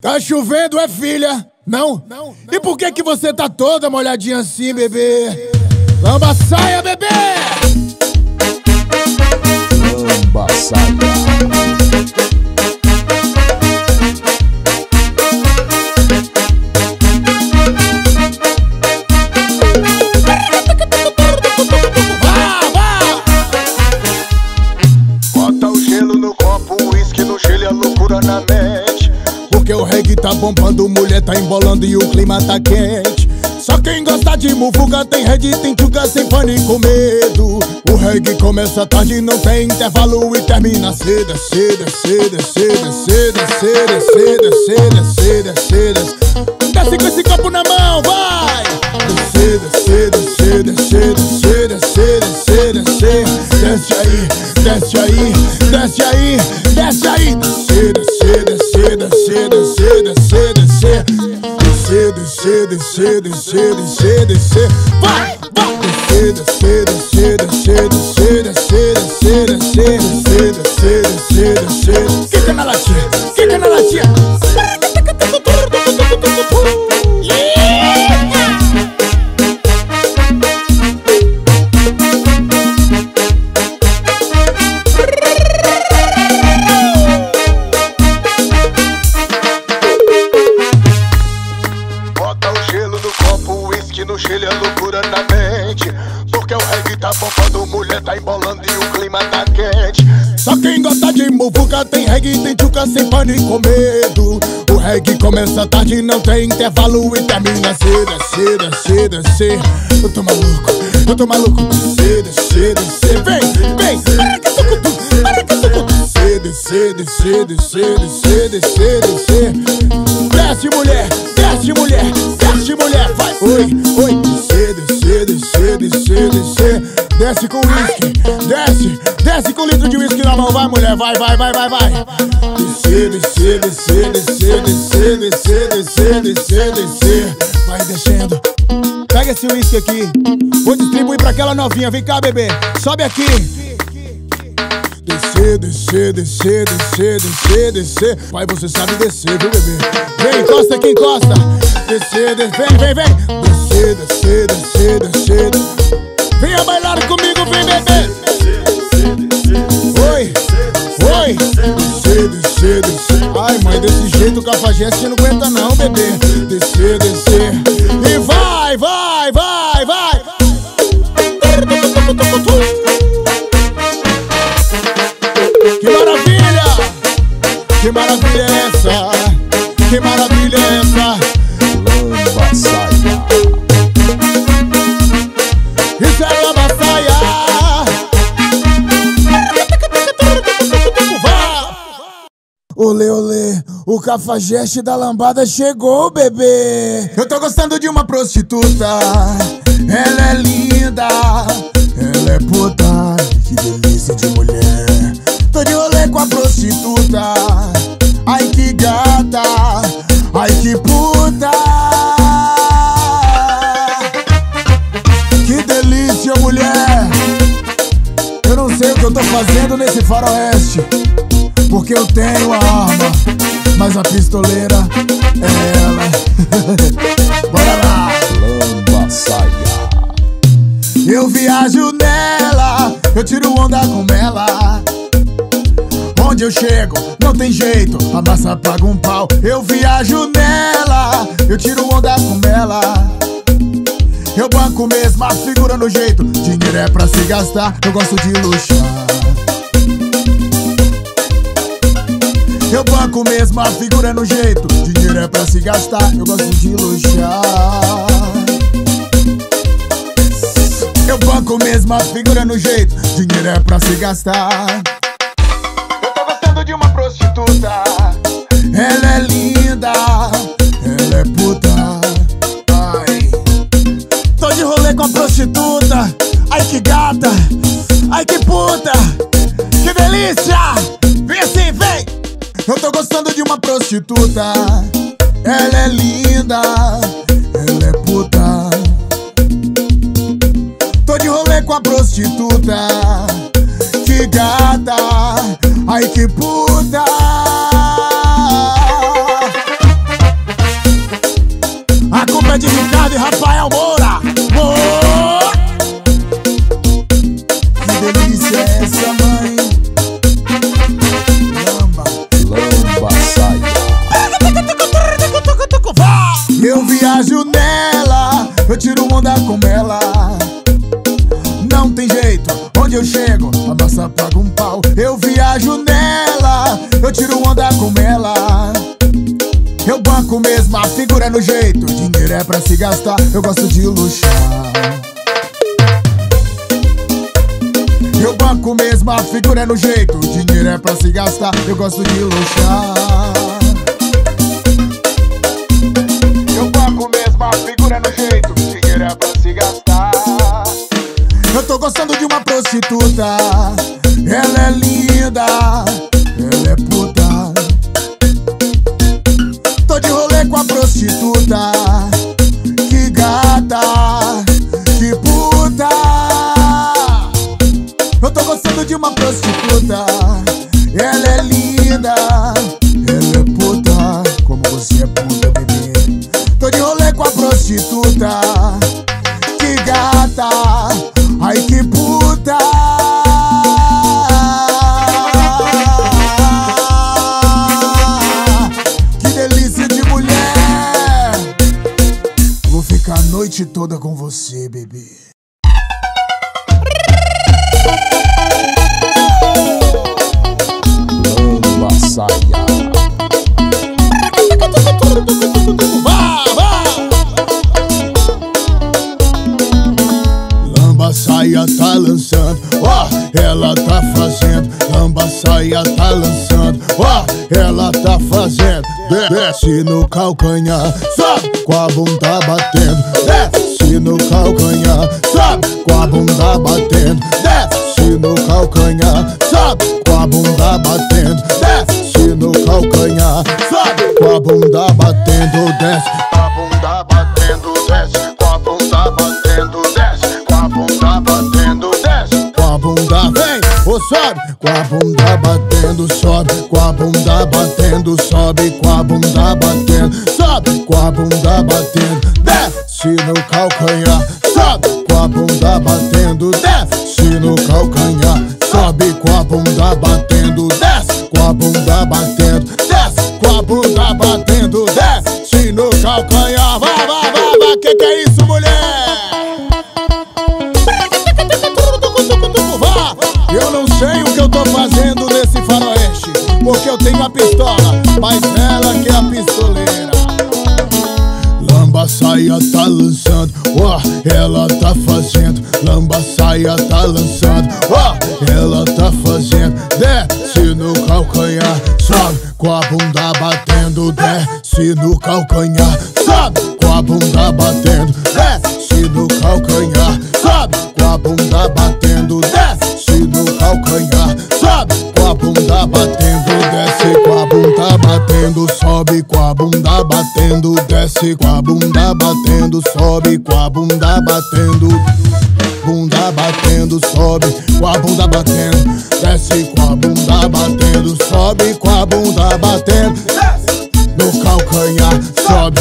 Tá chovendo, é filha? Não? E por que você tá toda molhadinha assim, bebê? Lamba saia, bebê! Lamba saia. Bota o gelo no copo, o uísque no gelo e a loucura na mente. Porque o reggae tá bombando, mulher tá embolando e o clima tá quente. Só quem gosta de muvuca tem rede, tem tchuca sem pânico, medo. O reggae começa tarde, não tem intervalo e termina cedo, cedo, cedo, cedo, cedo, cedo, cedo, cedo, cedo, cedo. Desce com esse copo na mão, vai! Cedo, cedo, cedo, cedo, cedo, cedo, cedo, cedo. Desce aí, desce aí, desce aí, desce aí. Cedo, cedo, cedo, cedo, cedo, cedo, cedo. Cedo, cedo, cedo, cedo, cedo, cedo. Vai, vai! Cedo, cedo, cedo, cedo, cedo, cedo, cedo, cedo, cedo, cedo, cedo. Quica na latinha, quica na latinha. No gelo é loucura na mente. Porque o reggae tá bombando, mulher tá embolando e o clima tá quente. Só quem gosta de muvuca tem reggae, tem tchuca sem pânico, medo. O reggae começa tarde, não tem intervalo e termina cedo, cedo, cedo, cedo. Eu tô maluco, eu tô maluco. Cedo, cedo, cedo. Vem, vem. Cedo, cedo, cedo, cedo, cedo, cedo, cedo. Desce, mulher, desce, mulher, desce, mulher, vai. Oi, oi. Cedo, cedo, cedo, cedo, cedo. Desce com uísque, desce, desce com litro de uísque na mão, vai, mulher, vai, vai, vai, vai, vai. Cedo, cedo, cedo, cedo, cedo, cedo, cedo, cedo, cedo. Vai descendo. Pega esse uísque aqui, vou distribuir pra aquela novinha, vem cá, bebê, sobe aqui. Descer, descer, descer, descer, descer, descer. Pai, você sabe descer, viu, bebê? Vem, encosta aqui, encosta. Descer, descer, vem, vem, vem. Descer, descer, descer, descer. Venha bailar comigo, vem, bebê. Oi, oi. Descer, descer, descer. Ai, mãe, desse jeito o cafajeste não aguenta não, bebê. Descer, descer. E vai, vai, vai, vai. Que maravilha! Que maravilha é essa? Que maravilha é essa? Lamba saia. Isso é lamba saia! Olê, olê, o cafajeste da lambada chegou, bebê! Eu tô gostando de uma prostituta. Ela é linda, ela é puta. Que delícia de mulher. Tô de rolê com a prostituta. Ai que gata, ai que puta. Que delícia, mulher. Eu não sei o que eu tô fazendo nesse faroeste, porque eu tenho a arma, mas a pistoleira é ela. Bora lá. Lamba saia. Eu viajo nela, eu tiro onda com ela. Onde eu chego, não tem jeito, a massa paga um pau. Eu viajo nela, eu tiro onda com ela. Eu banco mesmo, a figura no jeito. Dinheiro é pra se gastar, eu gosto de luxar. Eu banco mesmo, a figura no jeito. Dinheiro é pra se gastar, eu gosto de luxar. Eu banco mesmo, a figura no jeito. Dinheiro é pra se gastar. De uma prostituta. Ela é linda, ela é puta. Ai, tô de rolê com a prostituta. Ai que gata, ai que puta. Que delícia, vem assim, vem. Eu tô gostando de uma prostituta. Ela é linda, ela é puta. Tô de rolê com a prostituta. Que gata, ai que puta. viajo nela, eu tiro onda com ela. Não tem jeito, onde eu chego, a nossa paga um pau. Eu viajo nela, eu tiro onda com ela. Eu banco mesmo, a figura é no jeito. Dinheiro é pra se gastar, eu gosto de luxar. Eu banco mesmo, a figura é no jeito. Dinheiro é pra se gastar, eu gosto de luxar. Eu banco mesmo, a figura é no jeito. Dinheiro é pra se gastar. Eu tô gostando de uma prostituta. Ela é linda, ela é puta. Tô de rolê com a prostituta. Que gata, que puta. Eu tô gostando de uma prostituta. Ela é linda, ela é puta. Como você é puta, bebê. Tô de rolê com a prostituta. Que gata, ai que puta. Que delícia de mulher. Vou ficar a noite toda com você, bebê. Lamba saia. Lamba saia tá lançando, ó, ela tá fazendo. Lamba saia tá lançando, ó, ela tá fazendo. Desce no calcanhar, sobe com a bunda batendo. Desce no calcanhar, sobe com a bunda batendo. Desce no calcanhar, sobe com a bunda batendo. Desce no calcanhar, sobe com a bunda batendo. Desce com a bunda batendo, desce com a bunda batendo, desce com a bunda batendo, desce com a bunda, vem, ou sobe com a bunda batendo, sobe com a bunda batendo, sobe com a bunda batendo, sobe com a bunda batendo, desce no calcanhar, sobe com a bunda batendo, desce no calcanhar, sobe com a bunda batendo, desce com a bunda batendo, desce com a bunda batendo, desce no calcanhar. Vai, vai, vai, vai, que é isso, mulher? Eu não sei o que eu tô fazendo nesse faroeste, porque eu tenho a pistola, mas ela que é a pistoleira. Lamba saia tá lançando, ó, ela tá fazendo. Lamba saia tá lançando, ó, ela tá fazendo. Desce no calcanhar, sobe com a bunda batendo. Desce no calcanhar, sobe com a bunda batendo. Desce no calcanhar, sobe com a bunda batendo. Desce no calcanhar, sobe com a bunda batendo. Desce com a bunda batendo, sobe com a bunda batendo. Desce com a bunda batendo, sobe com a bunda batendo. Bunda batendo, sobe com a bunda batendo. Desce com a bunda batendo, sobe com a bunda batendo. No calcanhar, sobe.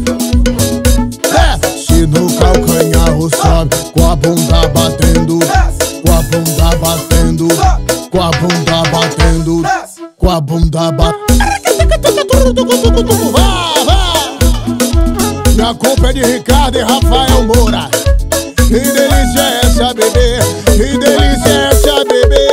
Desce no calcanhar, sobe com a bunda batendo. Com a bunda batendo, com a bunda batendo, com a bunda batendo. Minha culpa é de Ricardo e Rafael Moura. Que delícia é essa, bebê? Que delícia é essa, bebê?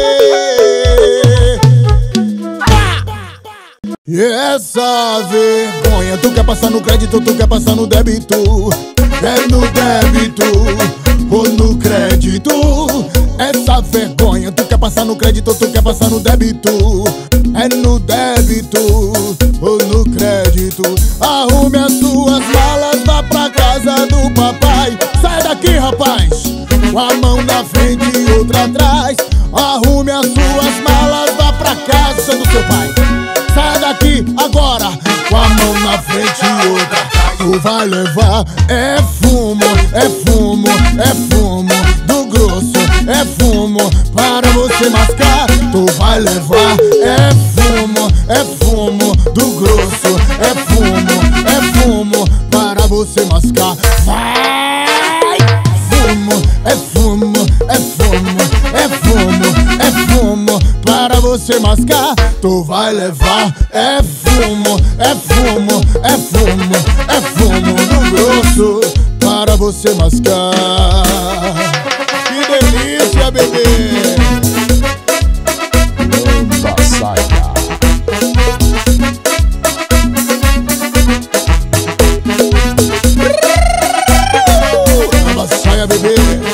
E essa vergonha, tu quer passar no crédito, tu quer passar no débito? É no débito ou no crédito? Essa vergonha, tu quer passar no crédito, tu quer passar no débito? É no débito ou no crédito? Arrume as suas malas, vá pra casa do papai. Sai daqui, rapaz, com a mão na frente e outra atrás. Arrume as suas malas, vá pra casa do seu pai. Sai daqui agora, com a mão na frente e outra atrás. Tu vai levar é fumo, é fumo, é fumo do grosso, é fumo para você mascar. Tu vai levar é fumo do grosso, é fumo para você mascar. Vai! Fumo, é fumo, é fumo, é fumo, é fumo para você mascar. Tu vai levar é fumo, é fumo, é fumo, é fumo do grosso para você mascar. Que delícia, bebê! Lamba saia. Lamba saia, bebê!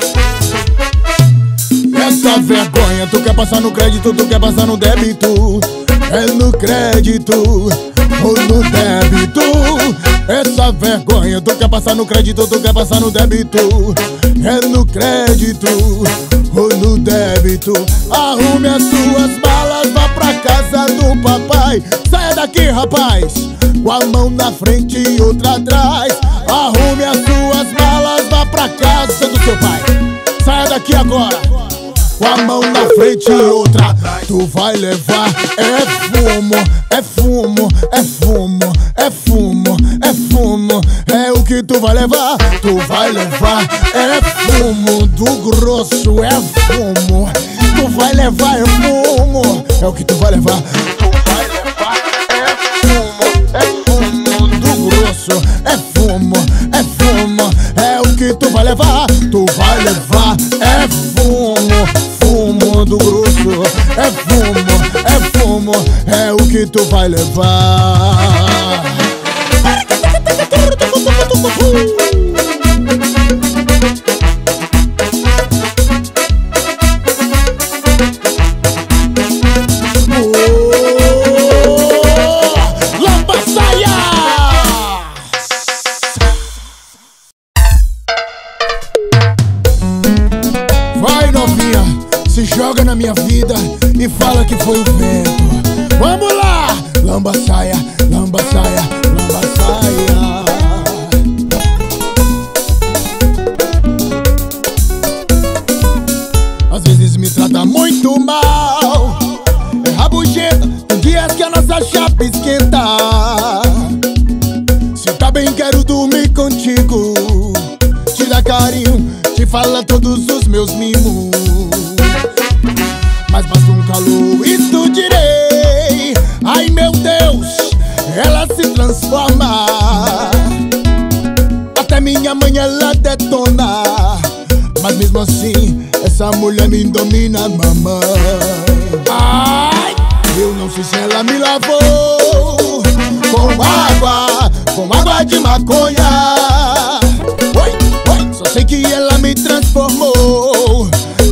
Essa vergonha, tu quer passar no crédito, tu quer passar no débito. É no crédito ou no débito. Essa vergonha, tu quer passar no crédito, tu quer passar no débito. É no crédito ou no débito. Arrume as suas malas, vá pra casa do papai. Saia daqui, rapaz, com a mão na frente e outra atrás. Arrume as suas malas, vá pra casa do seu pai. Saia daqui agora, com a mão na frente e outra. Tu vai levar é fumo, é fumo, é fumo, é fumo, é fumo. É o que tu vai levar. Tu vai levar é fumo do grosso, é fumo. Tu vai levar é fumo. É o que tu vai levar. Tu vai levar é fumo do grosso, é fumo, é fumo. É o que tu vai levar. Tu vai levar é fumo, fumo do grosso, é fumo, é o que tu vai levar. Lamba saia! Vai, novinha, se joga na minha vida e fala que foi o vento. Vamos lá! Lamba saia, lamba saia, lamba saia. Às vezes me trata muito mal, é rabugenta, tem dias que a nossa chapa esquenta. Se tá bem, quero dormir contigo, te dar carinho, te fala todos os meus mimos. Mas basta um calor, isso direi. Ai meu Deus, ela se transforma. Até minha mãe ela detona. Mas mesmo assim, essa mulher me domina, mamãe. Ai, eu não sei se ela me lavou com água de maconha. Oi, só sei que ela me transformou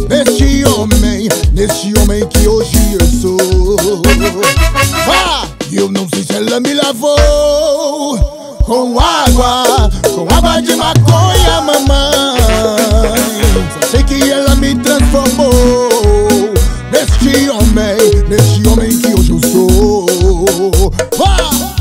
nesse homem que hoje eu sou. Eu não sei se ela me lavou com água de maconha, mamãe. Só sei que ela me transformou nesse homem que hoje eu sou.